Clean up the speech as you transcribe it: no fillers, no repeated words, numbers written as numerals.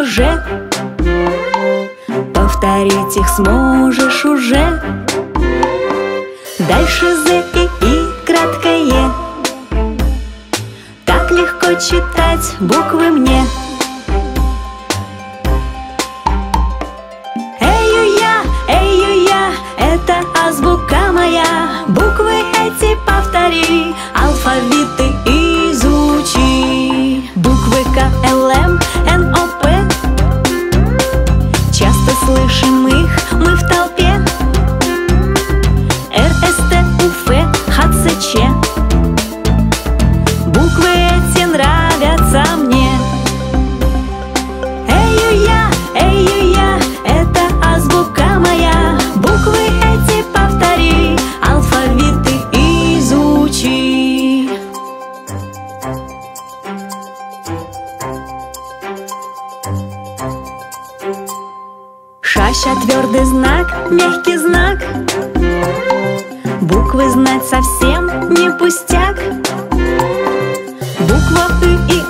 Ж. Повторить их сможешь уже. Дальше З и краткое Е. Так легко читать буквы мне. Эй-ю-я, это азбука моя. Буквы эти повтори, алфавиты изучи. Буквы К, Л, М, Н, О, П. Часто слышим их мы в толпе. Р, С, Т, У, Ф, Х, Ц, Ч. Буквы эти нравятся мне. Эй-ю-я, это азбука моя. Буквы эти повтори, алфавиты изучи. Шаща твердый знак, мягкий знак. Буквы знать совсем не пустяк. Буква И